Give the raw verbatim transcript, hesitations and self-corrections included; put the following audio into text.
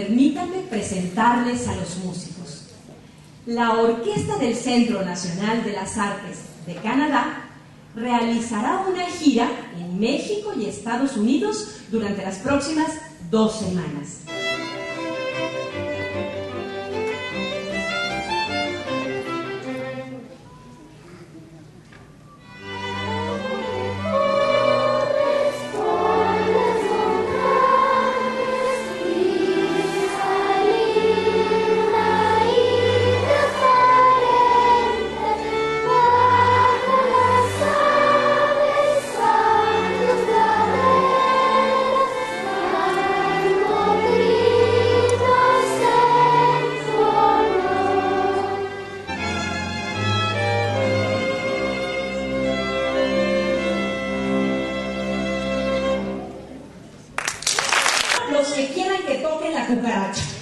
permítanme presentarles a los músicos. La Orquesta del Centro Nacional de las Artes de Canadá realizará una gira en México y Estados Unidos durante las próximas dos semanas. Los que quieran que toquen la cucaracha.